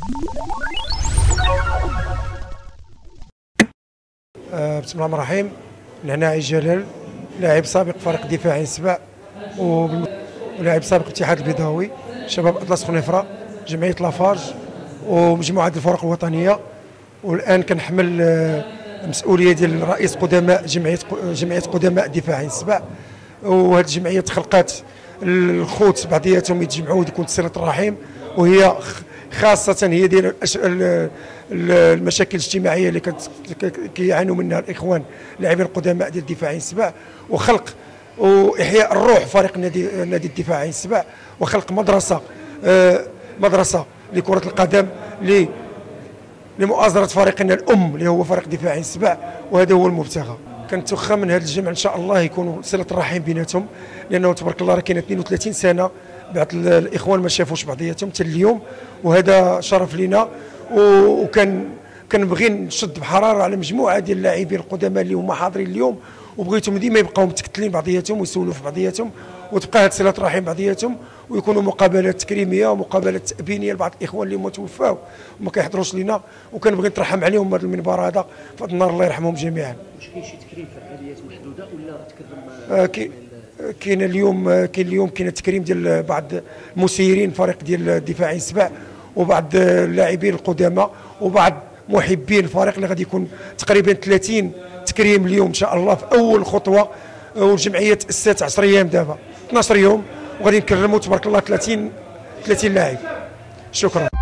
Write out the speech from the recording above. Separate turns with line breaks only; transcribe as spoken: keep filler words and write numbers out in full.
آه بسم الله الرحمن الرحيم. العناعي جلال لاعب سابق فريق دفاعي سبع ولاعب سابق الاتحاد البيضاوي، شباب اطلس خنيفره، جمعيه لافارج ومجموعه الفرق الوطنيه، والان كنحمل المسؤوليه ديال رئيس قدماء جمعيه جمعيه قدماء دفاعي سبع. وهذه الجمعيه تخلقات الخوت بعضياتهم يتجمعوا ويكون صله الرحم، وهي خاصه هي ديال المشاكل الاجتماعيه اللي كيعانوا منها الاخوان لاعبين القدماء ديال الدفاعي سبع، وخلق واحياء الروح فريق النادي نادي الدفاعي سبع، وخلق مدرسه مدرسه لكره القدم لمؤازره فريقنا الام اللي هو فريق دفاعي سبع، وهذا هو المبتغى. كنتوخى من هذا الجمع ان شاء الله يكونوا صله الرحم بيناتهم، لانه تبارك الله راه كاين اثنين وثلاثين سنه بعد الاخوان ما شافوش بعضياتهم حتى اليوم، وهذا شرف لنا. وكان كنبغي نشد بحراره على مجموعه ديال اللاعبين القدماء اللي هما حاضرين اليوم، وبغيتهم ديما يبقاو متكتلين بعضياتهم ويسولوا في بعضياتهم، وتبقى هذه صله الرحم بعضياتهم، ويكونوا مقابلات تكريميه ومقابلات تأبينيه لبعض الاخوان اللي هما توفاو وما كيحضروش لينا، وكنبغي نترحم عليهم هذا المنبر هذا في هذا النهار، الله يرحمهم جميعا.
واش كاين شي تكريم في فعاليات محدوده ولا تكرم؟
آه كي كاين اليوم كاين اليوم كاين التكريم ديال بعض المسيرين فريق ديال الدفاعي سبع، وبعض اللاعبين القدامى، وبعض محبين الفريق اللي غادي يكون تقريبا ثلاثين تكريم اليوم ان شاء الله في اول خطوه. والجمعيه تاسست عشرة ايام دابا اثناش يوم، وغادي نكرموا تبارك الله ثلاثين ثلاثين لاعب. شكرا.